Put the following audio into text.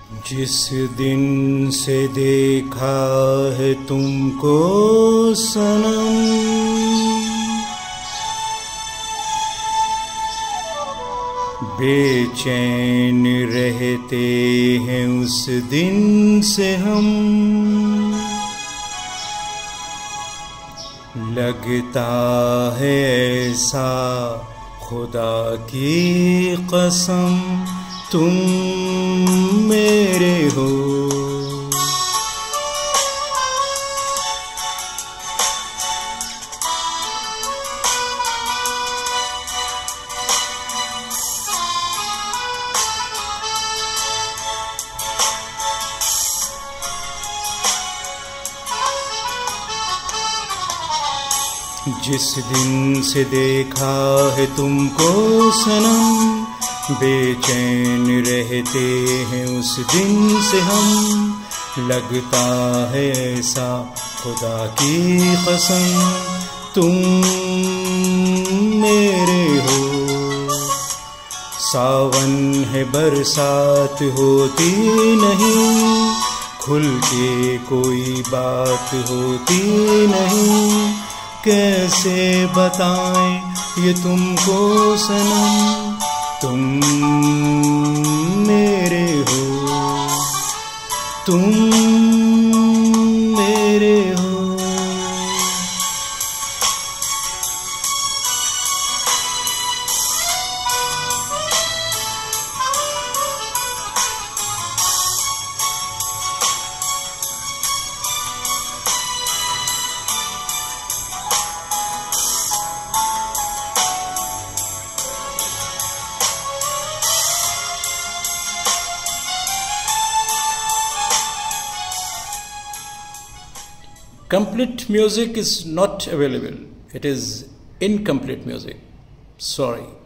जिस दिन से देखा है तुमको सनम, बेचैन रहते हैं उस दिन से हम। लगता है ऐसा खुदा की कसम तुम मेरे हो। जिस दिन से देखा है तुमको सनम, बेचैन रहते हैं उस दिन से हम। लगता है ऐसा खुदा की कसम तुम मेरे हो। सावन है बरसात होती नहीं, खुल के कोई बात होती नहीं। कैसे बताएं ये तुमको सनम तुम मेरे हो, तुम मेरे हो। Complete music is not available. It is incomplete music. Sorry.